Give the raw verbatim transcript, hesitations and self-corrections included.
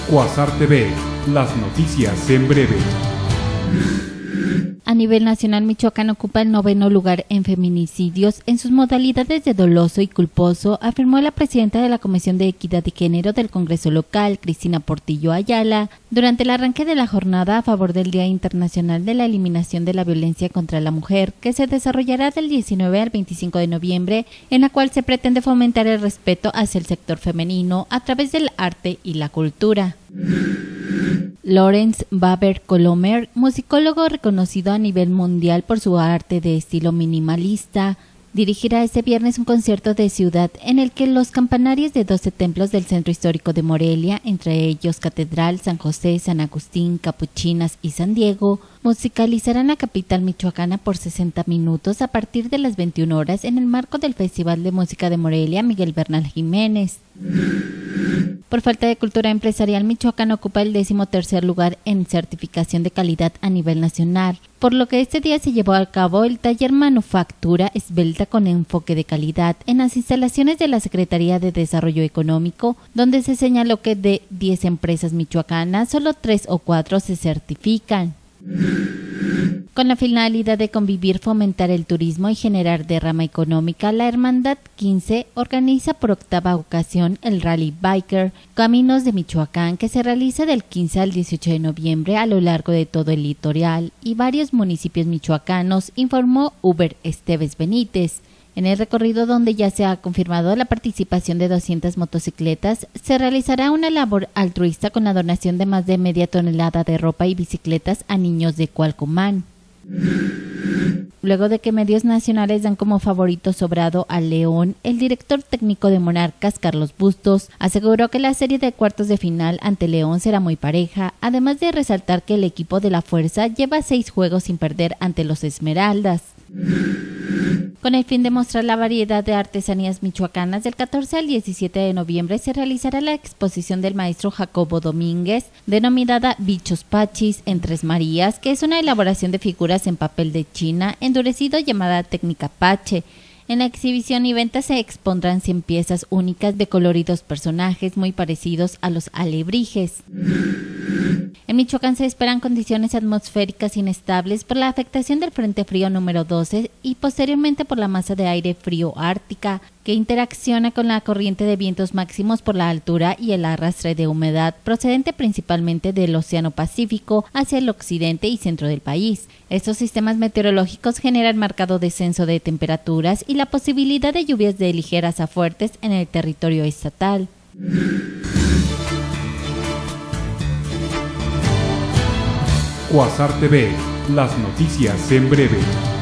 Quasar T V, las noticias en breve. A nivel nacional, Michoacán ocupa el noveno lugar en feminicidios en sus modalidades de doloso y culposo, afirmó la presidenta de la Comisión de Equidad y Género del Congreso local, Cristina Portillo Ayala, durante el arranque de la jornada a favor del Día Internacional de la Eliminación de la Violencia contra la Mujer, que se desarrollará del diecinueve al veinticinco de noviembre, en la cual se pretende fomentar el respeto hacia el sector femenino a través del arte y la cultura. Lawrence Baber Colomer, musicólogo reconocido a nivel mundial por su arte de estilo minimalista, dirigirá este viernes un concierto de ciudad en el que los campanarios de doce templos del centro histórico de Morelia, entre ellos Catedral, San José, San Agustín, Capuchinas y San Diego, musicalizarán la capital michoacana por sesenta minutos a partir de las veintiuna horas en el marco del Festival de Música de Morelia Miguel Bernal Jiménez. Por falta de cultura empresarial, Michoacán ocupa el decimotercer lugar en certificación de calidad a nivel nacional, por lo que este día se llevó a cabo el taller Manufactura Esbelta con enfoque de calidad en las instalaciones de la Secretaría de Desarrollo Económico, donde se señaló que de diez empresas michoacanas, solo tres o cuatro se certifican. Con la finalidad de convivir, fomentar el turismo y generar derrama económica, la Hermandad quince organiza por octava ocasión el Rally Biker Caminos de Michoacán, que se realiza del quince al dieciocho de noviembre a lo largo de todo el litoral y varios municipios michoacanos, informó Uber Esteves Benítez. En el recorrido, donde ya se ha confirmado la participación de doscientas motocicletas, se realizará una labor altruista con la donación de más de media tonelada de ropa y bicicletas a niños de Cualcomán. Luego de que medios nacionales dan como favorito sobrado al León, el director técnico de Monarcas, Carlos Bustos, aseguró que la serie de cuartos de final ante León será muy pareja, además de resaltar que el equipo de la Fuerza lleva seis juegos sin perder ante los Esmeraldas. Con el fin de mostrar la variedad de artesanías michoacanas, del catorce al diecisiete de noviembre se realizará la exposición del maestro Jacobo Domínguez, denominada Bichos Pachis en Tres Marías, que es una elaboración de figuras en papel de China endurecido llamada técnica Pache. En la exhibición y venta se expondrán cien piezas únicas de coloridos personajes muy parecidos a los alebrijes. En Michoacán se esperan condiciones atmosféricas inestables por la afectación del Frente Frío número doce y posteriormente por la masa de aire frío ártica, que interacciona con la corriente de vientos máximos por la altura y el arrastre de humedad procedente principalmente del Océano Pacífico hacia el occidente y centro del país. Estos sistemas meteorológicos generan marcado descenso de temperaturas y la posibilidad de lluvias de ligeras a fuertes en el territorio estatal. Quasar T V, las noticias en breve.